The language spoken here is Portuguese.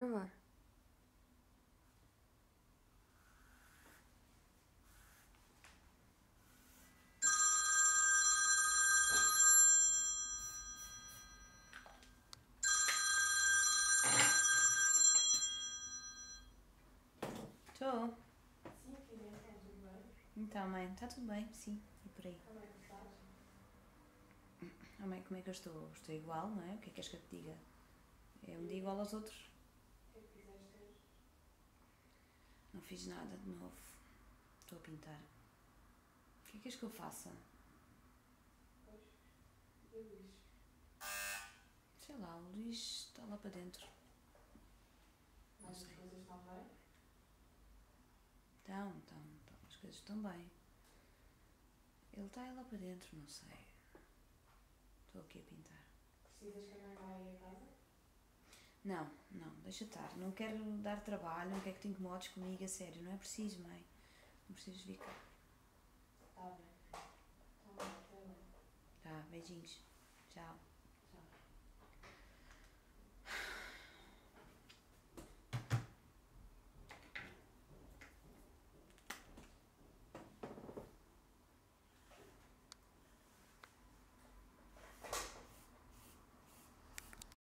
Gravar. Estou. Sim, filha, está tudo bem? Então, mãe, está tudo bem? Sim, e por aí. Como é que estás? Oh, mãe, como é que eu estou? Estou igual, não é? O que é que queres que eu te diga? É um dia igual aos outros. O que é que fizeste hoje? Não fiz nada de novo. Estou a pintar. O que é que queres que eu faça? Pois, e o Luís? Sei lá, o Luís está lá para dentro. Não Mas as sei. coisas estão bem? Então, as coisas estão bem. Ele está aí lá para dentro, não sei. Estou aqui a pintar. Precisas que a mãe vá aí a casa? Não, deixa estar. Não quero dar trabalho, não quero que te incomodes comigo, a sério. Não é preciso, mãe. Não precisas vir cá. Está bem. Então, até bem. Tá, beijinhos. Tchau.